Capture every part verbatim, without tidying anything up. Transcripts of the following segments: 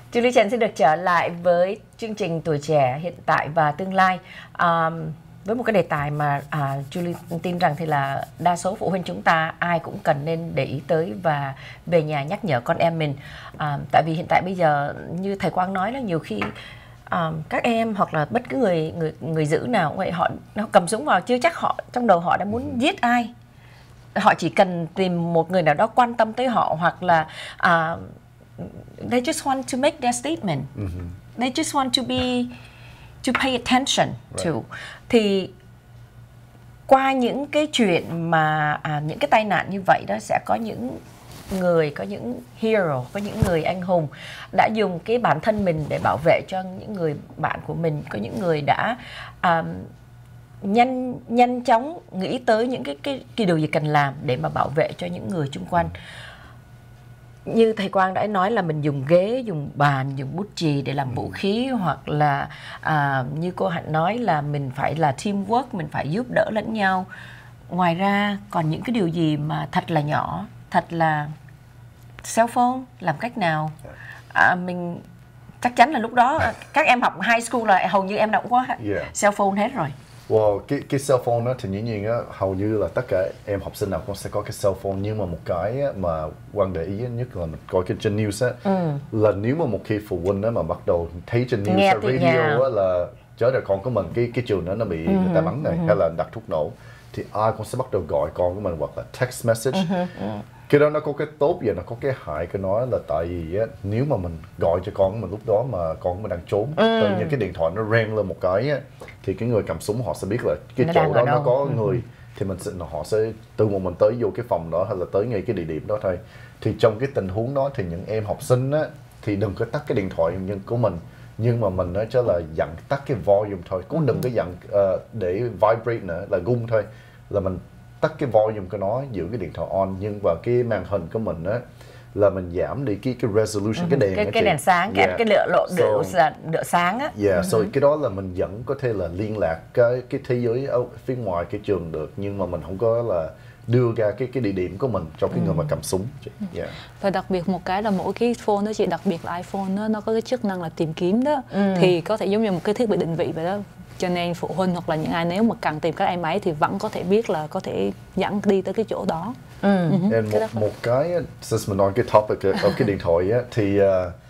Julie Trần xin được trở lại với chương trình Tuổi Trẻ Hiện Tại và Tương Lai. Um, với một cái đề tài mà à, Julie tin rằng thì là đa số phụ huynh chúng ta ai cũng cần nên để ý tới và về nhà nhắc nhở con em mình. À, tại vì hiện tại bây giờ như thầy Quang nói là nhiều khi à, các em hoặc là bất cứ người người người giữ nào vậy, họ nó cầm súng vào chưa chắc họ trong đầu họ đã muốn giết ai. Họ chỉ cần tìm một người nào đó quan tâm tới họ, hoặc là à, they just want to make their statement. Mm-hmm. They just want to be to pay attention right. to. Thì qua những cái chuyện mà à, những cái tai nạn như vậy đó, sẽ có những người, có những hero, có những người anh hùng đã dùng cái bản thân mình để bảo vệ cho những người bạn của mình. Có những người đã à, nhanh nhanh chóng nghĩ tới những cái cái cái điều gì cần làm để mà bảo vệ cho những người xung quanh. Như thầy Quang đã nói là mình dùng ghế, dùng bàn, dùng bút chì để làm vũ khí, hoặc là à, như cô Hạnh nói là mình phải là teamwork, mình phải giúp đỡ lẫn nhau. Ngoài ra còn những cái điều gì mà thật là nhỏ, thật là cell phone, làm cách nào à, mình chắc chắn là lúc đó các em học high school là hầu như em nào cũng có yeah. cell phone hết rồi. Well, cái cái cell phone đó thì dĩ nhiên á, hầu như là tất cả em học sinh nào cũng sẽ có cái cell phone, nhưng mà một cái á, mà Quang để ý nhất là mình coi cái trên news á, ừ. là nếu mà một khi phụ huynh á mà bắt đầu thấy trên news hay radio á là chớ đời con của mình cái cái trường đó nó bị ừ. người ta bắn này ừ. hay là đặt thuốc nổ, thì ai cũng sẽ bắt đầu gọi con của mình hoặc là text message. Ừ. Ừ. Cái đó nó có cái tốt và nó có cái hại của nó, là tại vì á, nếu mà mình gọi cho con của mình lúc đó mà con của mình đang trốn, ừ. tự nhiên cái điện thoại nó reng lên một cái á, thì cái người cầm súng họ sẽ biết là cái nó chỗ đó nó có ừ. người, thì mình sẽ họ sẽ từ một mình tới vô cái phòng đó hay là tới ngay cái địa điểm đó thôi. Thì trong cái tình huống đó thì những em học sinh á thì đừng có tắt cái điện thoại nhưng của mình, nhưng mà mình nói cho là dặn tắt cái volume thôi, cũng đừng có dặn uh, để vibrate nữa là gung thôi, là mình tắt cái volume của nó, giữ cái điện thoại on, nhưng vào cái màn hình của mình á là mình giảm đi cái cái resolution, uh-huh. cái đèn cái, cái đèn sáng, yeah. cái, cái lượng lộ độ so, độ sáng á. Yeah, uh-huh. so cái đó là mình vẫn có thể là liên lạc cái cái thế giới ở phía ngoài cái trường được, nhưng mà mình không có là đưa ra cái cái địa điểm của mình cho cái ừ. người mà cầm súng. Yeah. Và đặc biệt một cái là mỗi cái phone đó chị, đặc biệt là iPhone đó, nó có cái chức năng là tìm kiếm đó, ừ. thì có thể giống như một cái thiết bị định vị vậy đó. Cho nên phụ huynh hoặc là những ai nếu mà cần tìm các em ấy thì vẫn có thể biết là có thể dẫn đi tới cái chỗ đó. Ừ. Uh-huh. một, một cái, since mình nói cái topic ở cái điện thoại á, thì uh,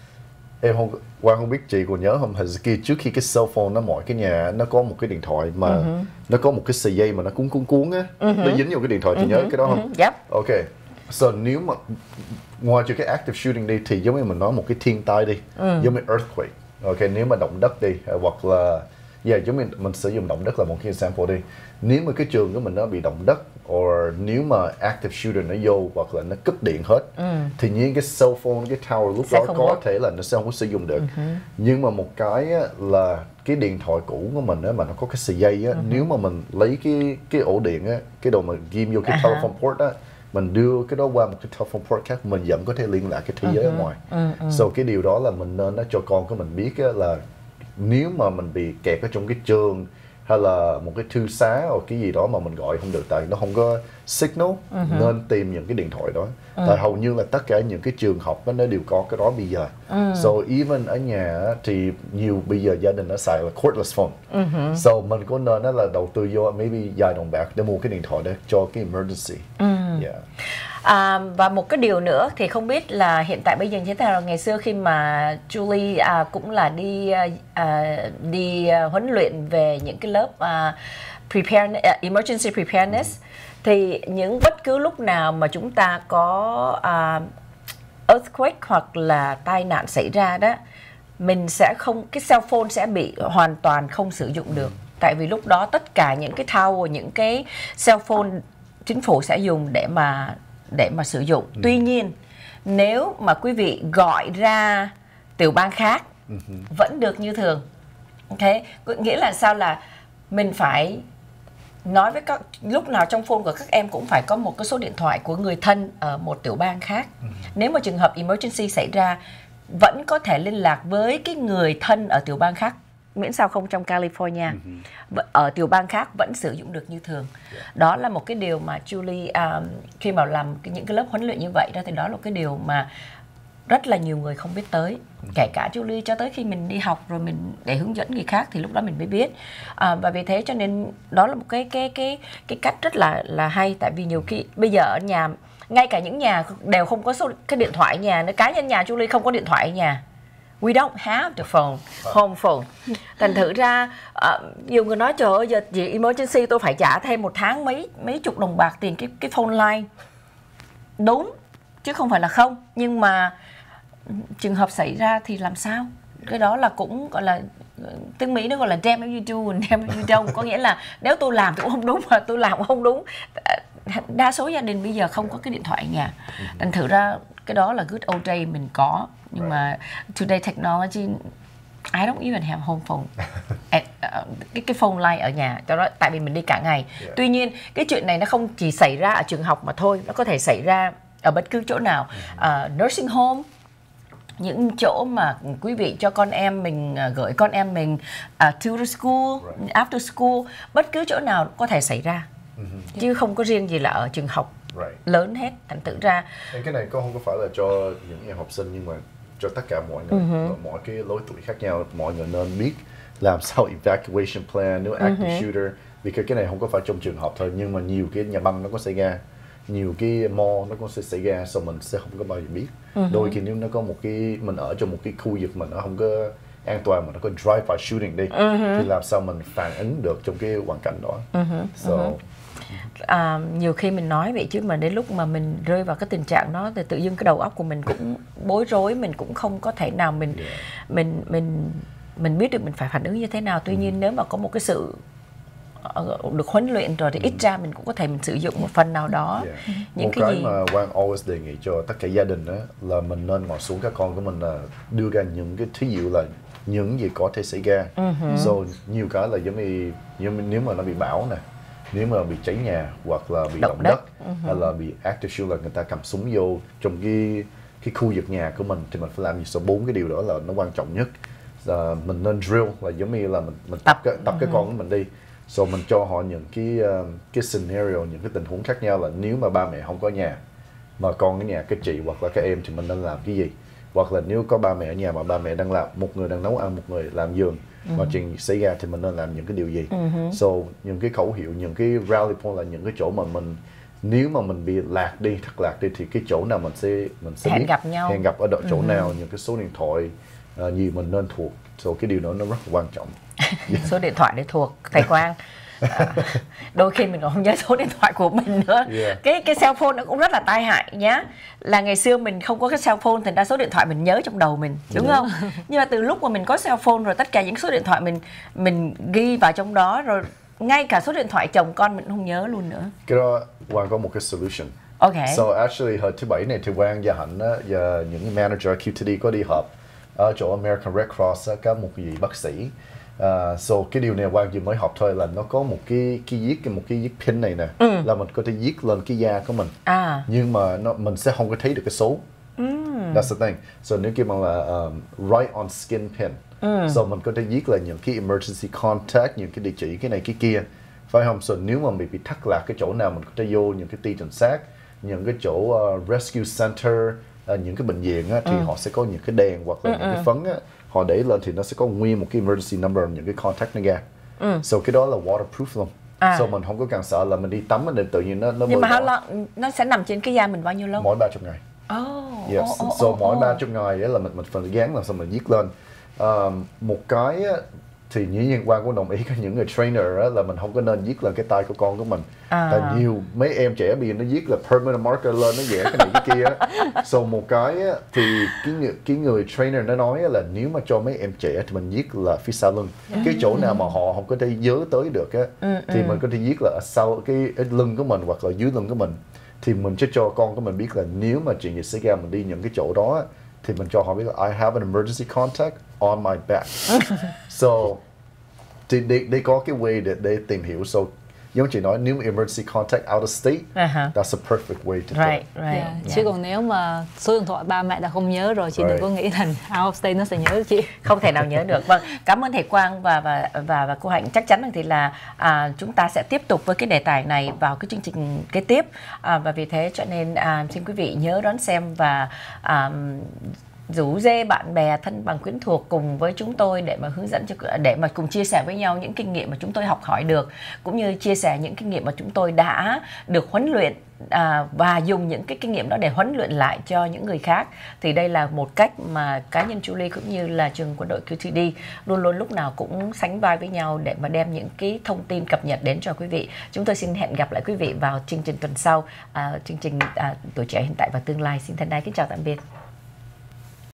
em không, Quang không biết chị còn nhớ không, hình kia trước khi cái cell phone nó mọi cái nhà nó có một cái điện thoại mà uh-huh. nó có một cái sợi dây mà nó cuốn cuốn cuốn á, uh-huh. nó dính vào cái điện thoại, chị uh-huh. nhớ cái đó không? Uh-huh. Yep. Ok, so nếu mà ngoài trừ cái active shooting đi thì giống như mình nói một cái thiên tai đi, uh-huh. giống như earthquake, ok, nếu mà động đất đi hoặc là yeah, giống như mình sử dụng động đất là một cái example đi. Nếu mà cái trường của mình nó bị động đất, or nếu mà active shooter nó vô hoặc là nó cúp điện hết, ừ. thì những cái cell phone, cái tower lúc sẽ đó có được. Thể là nó sẽ không có sử dụng được. Uh-huh. Nhưng mà một cái á, là cái điện thoại cũ của mình á, mà nó có cái sợi dây á, uh-huh. nếu mà mình lấy cái cái ổ điện á, cái đồ mà ghim vô cái uh-huh. telephone port á, mình đưa cái đó qua một cái telephone port khác, mình vẫn có thể liên lạc cái thế giới uh-huh. ở ngoài. Uh-huh. So cái điều đó là mình nên nó cho con của mình biết á, là nếu mà mình bị kẹt ở trong cái trường hay là một cái thư xá hoặc cái gì đó mà mình gọi không được tại nó không có signal, uh-huh. nên tìm những cái điện thoại đó. Uh-huh. Tại hầu như là tất cả những cái trường học đó, nó đều có cái đó bây giờ. Uh-huh. So even ở nhà thì nhiều bây giờ gia đình nó xài là cordless phone. Uh-huh. So mình có nên đó là đầu tư vô maybe vài đồng bạc để mua cái điện thoại đó cho cái emergency. Uh-huh. Yeah. À, và một cái điều nữa thì không biết là hiện tại bây giờ như thế nào. Ngày xưa khi mà Julie à, cũng là đi à, đi à, huấn luyện về những cái lớp à, prepare, uh, emergency preparedness, thì những bất cứ lúc nào mà chúng ta có à, earthquake hoặc là tai nạn xảy ra đó, mình sẽ không, cái cell phone sẽ bị hoàn toàn không sử dụng được. Tại vì lúc đó tất cả những cái tower, những cái cell phone chính phủ sẽ dùng để mà để mà sử dụng. Ừ. Tuy nhiên nếu mà quý vị gọi ra tiểu bang khác uh-huh. vẫn được như thường. Ok, nghĩa là sao, là mình phải nói với các, lúc nào trong phone của các em cũng phải có một cái số điện thoại của người thân ở một tiểu bang khác. Uh-huh. Nếu mà trường hợp emergency xảy ra vẫn có thể liên lạc với cái người thân ở tiểu bang khác, miễn sao không trong California, uh-huh. ở tiểu bang khác vẫn sử dụng được như thường. Yeah. Đó là một cái điều mà Julie um, khi mà làm cái, những cái lớp huấn luyện như vậy đó, thì đó là cái điều mà rất là nhiều người không biết tới, kể cả Julie, cho tới khi mình đi học rồi mình để hướng dẫn người khác thì lúc đó mình mới biết. À, và vì thế cho nên đó là một cái cái cái cái cách rất là là hay, tại vì nhiều khi bây giờ ở nhà, ngay cả những nhà đều không có số cái điện thoại ở nhà, nếu cá nhân nhà Julie không có điện thoại ở nhà. We don't have the phone, home phone. Thành thử ra uh, nhiều người nói trời ơi giờ chị emergency tôi phải trả thêm một tháng mấy mấy chục đồng bạc tiền cái cái phone line. Đúng, chứ không phải là không, nhưng mà trường hợp xảy ra thì làm sao? Cái đó là cũng gọi là tiếng Mỹ nó gọi là damn if you do and damn if you don't. Có nghĩa là nếu tôi làm thì cũng không đúng mà tôi làm cũng không đúng. Đa số gia đình bây giờ không có cái điện thoại ở nhà. Thành thử ra cái đó là good old day mình có, nhưng mà today technology I don't even have home phone. At, uh, cái cái phone line ở nhà cho đó, tại vì mình đi cả ngày. Yeah. Tuy nhiên cái chuyện này nó không chỉ xảy ra ở trường học mà thôi, nó có thể xảy ra ở bất cứ chỗ nào. Uh, nursing home, những chỗ mà quý vị cho con em mình uh, gửi con em mình uh, to school, right. after school, bất cứ chỗ nào có thể xảy ra. Mm-hmm. Chứ không có riêng gì là ở trường học right. lớn hết. Thành tự ra cái này có không có phải là cho những em học sinh, nhưng mà cho tất cả mọi người, mm-hmm. mọi cái lứa tuổi khác nhau, mọi người nên biết làm sao evacuation plan nếu active mm-hmm. shooter, vì cái cái này không có phải trong trường học thôi, nhưng mà nhiều cái nhà băng nó có xảy ra, nhiều cái mall nó có sẽ xảy ra, so mình sẽ không có bao giờ biết. Mm-hmm. Đôi khi nếu nó có một cái mình ở trong một cái khu vực mà nó không có an toàn, mà nó có drive-by shooting đi, mm-hmm. thì làm sao mình phản ứng được trong cái hoàn cảnh đó. Mm-hmm. So mm-hmm. À, nhiều khi mình nói vậy chứ mà đến lúc mà mình rơi vào cái tình trạng đó thì tự dưng cái đầu óc của mình cũng bối rối, mình cũng không có thể nào mình yeah. mình mình mình biết được mình phải phản ứng như thế nào. Tuy nhiên nếu mà có một cái sự được huấn luyện rồi thì ít ra mình cũng có thể mình sử dụng một phần nào đó. Yeah. Những một cái, cái gì mà Quang always đề nghị cho tất cả gia đình đó là mình nên ngồi xuống các con của mình là đưa ra những cái thí dụ là những gì có thể xảy ra. Uh-huh. So nhiều cái là giống như, giống như nếu mà nó bị bão nè, nếu mà bị cháy nhà hoặc là bị động, động đất, đất uh-huh. hay là bị active shooter là người ta cầm súng vô trong cái cái khu vực nhà của mình, thì mình phải làm gì? Số bốn cái điều đó là nó quan trọng nhất. Là mình nên drill, là giống như là mình mình tập cái, tập uh-huh. cái con của mình đi. So mình cho họ những cái uh, cái scenario, những cái tình huống khác nhau là nếu mà ba mẹ không có nhà mà con ở nhà, cái chị hoặc là các em thì mình nên làm cái gì, hoặc là nếu có ba mẹ ở nhà mà ba mẹ đang làm, một người đang nấu ăn, một người làm giường, mà uh-huh. chuyện xảy ra thì mình nên làm những cái điều gì. Uh-huh. So những cái khẩu hiệu, những cái rally point là những cái chỗ mà mình nếu mà mình bị lạc đi, thất lạc đi thì cái chỗ nào mình sẽ mình sẽ hẹn biết gặp nhau, hẹn gặp ở độ chỗ uh-huh. nào, những cái số điện thoại uh, gì mình nên thuộc. So cái điều đó nó rất là quan trọng. Số điện thoại để thuộc thầy Quang. À, đôi khi mình còn không nhớ số điện thoại của mình nữa. Yeah. Cái cái cell phone nó cũng rất là tai hại nhá. Là ngày xưa mình không có cái cell phone, thành ra số điện thoại mình nhớ trong đầu mình, đúng yeah. không? Nhưng mà từ lúc mà mình có cell phone rồi, tất cả những số điện thoại mình mình ghi vào trong đó rồi, ngay cả số điện thoại chồng con mình không nhớ luôn nữa. Cái đó Quang có một cái solution. Okay. So actually hồi thứ bảy này thì Quang và Hạnh á, và những manager Q T D có đi họp ở chỗ American Red Cross á, có một vị bác sĩ. Uh, so cái điều này Quang vừa mới học thôi, là nó có một cái cái viết một cái viết pin này nè, ừ. là mình có thể viết lên cái da của mình, à. nhưng mà nó mình sẽ không có thấy được cái số. Mm. That's the thing. So nếu kêu bằng là um, write on skin pin, mm. so mình có thể viết là những cái emergency contact, những cái địa chỉ cái này cái kia, phải không? So nếu mà mình bị thất lạc cái chỗ nào, mình có thể vô những cái ty cảnh sát, những cái chỗ uh, rescue center, uh, những cái bệnh viện á, thì mm. họ sẽ có những cái đèn hoặc là mm những cái phấn á, họ để lên thì nó sẽ có nguyên một cái emergency number, những cái contact nó ra. Ừ. So cái đó là waterproof luôn. À. So mình không có cần sợ là mình đi tắm để tự nhiên nó nó nhưng mà how long, nó sẽ nằm trên cái da mình bao nhiêu lâu? Mỗi ba mươi ngày. Oh. Yes. Oh, oh, so oh, mỗi oh. ba mươi ngày ấy là mình mình phải dán làm sao mình viết lên. Um, một cái á, thì dĩ nhiên Quang cũng đồng ý với những người trainer á, là mình không có nên viết lên cái tay của con của mình. À. Tại nhiều mấy em trẻ bây giờ nó viết là permanent marker lên, nó vẽ cái này cái kia á. So một cái á, thì cái người, cái người trainer nó nói là nếu mà cho mấy em trẻ thì mình viết là phía sau lưng. Ừ. Cái chỗ nào mà họ không có thể nhớ tới được á, ừ, thì ừ. mình có thể viết là sau cái, cái lưng của mình hoặc là dưới lưng của mình. Thì mình sẽ cho con của mình biết là nếu mà chuyện gì xảy ra mình đi những cái chỗ đó, thì mình cho họ biết là I have an emergency contact on my back. So thì để, để có cái way để, để tìm hiểu. So giống chị nói, nếu mà emergency contact out of state, Uh-huh. that's a perfect way to do Right, it. right. Yeah. Yeah. Chứ còn nếu mà số điện thoại ba mẹ đã không nhớ rồi, chị Right. đừng có nghĩ là out of state nó sẽ nhớ chị. Không thể nào nhớ được. Vâng, cảm ơn thầy Quang và và và và cô Hạnh. Chắc chắn rằng thì là à, chúng ta sẽ tiếp tục với cái đề tài này vào cái chương trình kế tiếp, à, và vì thế cho nên à, xin quý vị nhớ đón xem và à, rủ rê bạn bè, thân bằng quyến thuộc cùng với chúng tôi để mà hướng dẫn cho, để mà cùng chia sẻ với nhau những kinh nghiệm mà chúng tôi học hỏi được, cũng như chia sẻ những kinh nghiệm mà chúng tôi đã được huấn luyện, à, và dùng những cái kinh nghiệm đó để huấn luyện lại cho những người khác. Thì đây là một cách mà cá nhân Julie cũng như là trường quân đội quy tê đê luôn luôn lúc nào cũng sánh vai với nhau để mà đem những cái thông tin cập nhật đến cho quý vị. Chúng tôi xin hẹn gặp lại quý vị vào chương trình tuần sau, à, chương trình à, Tuổi Trẻ Hiện Tại và Tương Lai. Xin thân ái kính chào tạm biệt.